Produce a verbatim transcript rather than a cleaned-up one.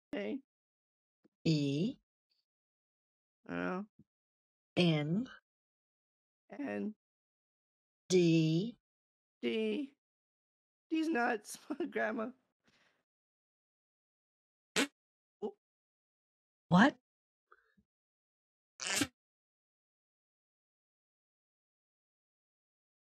A. E. Uh, N. N. D. D. D's nuts, Grandma. What?